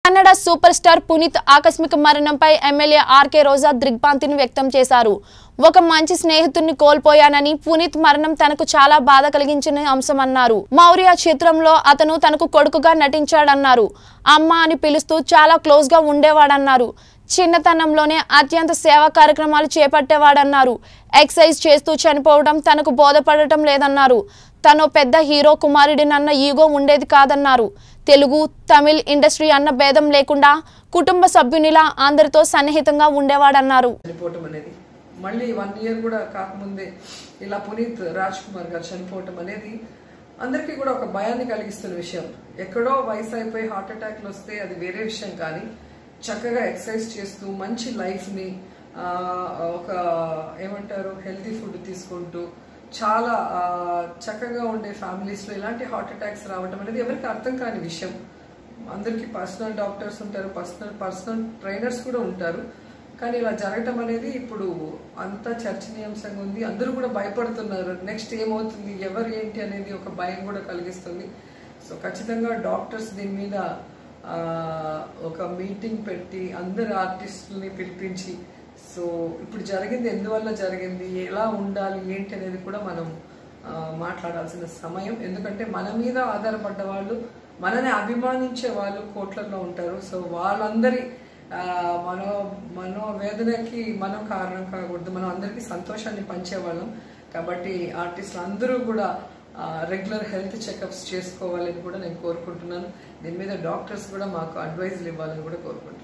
Kannada super star Puneeth ఆకస్మిక మరణంపై MLA RK రోజా దిగ్భ్రాంతిని వ్యక్తం చేశారు. ఒక మంచి స్నేహితుడిని కోల్పోయానని, పునీత్ మరణం తనకు చాలా బాధ కలిగించిన అంశమన్నారు. మౌర్య చిత్రంలో అతను తనకు కొడుకుగా నటించాడన్నారు. అమ్మ అని పిలుస్తూ చాలా క్లోజ్ గా ఉండేవాడన్నారు. చిన్నతనంలోనే అత్యంత సేవా కార్యక్రమాలు చేపట్టేవాడన్నారు. ఎక్సర్సైజ్ చేస్తూ చనిపోవడం తనకు బోధపడటం లేదన్నారు. తను పెద్ద హీరో కుమారుడినన్న ఈగో ఉండేది కాదన్నారు. తెలుగు, తమిళ్ ఇండస్ట్రీ అన్న భేదం లేకుండా కుటుంబ సభ్యునిలా అందరితో సన్నిహితంగా ఉండేవాడన్నారు. మళ్ళీ 1 year కూడా కాకముందే ఇలా పునీత్ రాజ్ కుమార్ గారు చనిపోవటం అనేది అందరికీ కూడా ఒక భయాన్ని కలిగిస్తున్న విషయం. ఎక్కడో వయసు అయిపోయి హార్ట్ అటాక్లు వస్తే అది వేరే విషయం, కానీ చక్కగా ఎక్సర్సైజ్ చేస్తూ మంచి లైఫ్ని ఒక ఏమంటారు హెల్తీ ఫుడ్ తీసుకుంటూ చాలా చక్కగా ఉండే ఫ్యామిలీస్లో ఇలాంటి హార్ట్ అటాక్స్ రావడం అనేది ఎవరికి అర్థం కాని విషయం. అందరికీ పర్సనల్ డాక్టర్స్ ఉంటారు, పర్సనల్ ట్రైనర్స్ కూడా ఉంటారు, కానీ ఇలా జరగటం అనేది ఇప్పుడు అంతా చర్చనీయాంశంగా ఉంది. అందరూ కూడా భయపడుతున్నారు, నెక్స్ట్ ఏమవుతుంది, ఎవరు ఏంటి అనేది ఒక భయం కూడా కలిగిస్తుంది. సో ఖచ్చితంగా డాక్టర్స్ దీని మీద ఒక మీటింగ్ పెట్టి అందరు ఆర్టిస్టులని పిలిపించి, సో ఇప్పుడు జరిగింది ఎందువల్ల జరిగింది, ఎలా ఉండాలి ఏంటి అనేది కూడా మనం మాట్లాడాల్సిన సమయం. ఎందుకంటే మన మీద ఆధారపడ్డ వాళ్ళు, మనని అభిమానించే వాళ్ళు కోట్లలో ఉంటారు. సో వాళ్ళందరి మనోవేదనకి మనం కారణం కాకూడదు, మనం అందరికీ సంతోషాన్ని పంచేవాళ్ళం. కాబట్టి ఆర్టిస్టులు అందరూ కూడా రెగ్యులర్ హెల్త్ చెకప్స్ చేసుకోవాలని కూడా నేను కోరుకుంటున్నాను. దీని మీద డాక్టర్స్ కూడా మాకు అడ్వైజులు ఇవ్వాలని కూడా కోరుకుంటున్నాను.